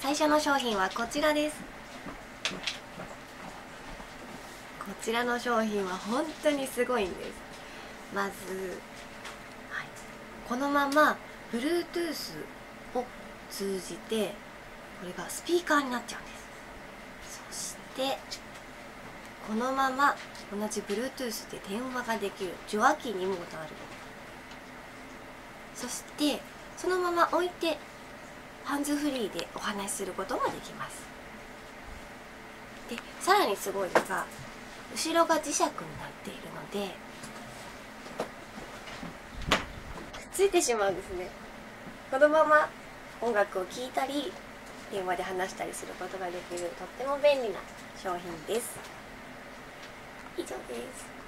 最初の商品はこちらです。こちらの商品は本当にすごいんです。まず、このまま Bluetooth を通じてこれがスピーカーになっちゃうんです。そしてこのまま同じ Bluetooth で電話ができる受話器にもなる。そしてそのまま置いてハンズフリーでお話しすることもできます。でさらにすごいのが後ろが磁石になっているのでくっついてしまうんですね。このまま音楽を聴いたり電話で話したりすることができるとっても便利な商品です。以上です。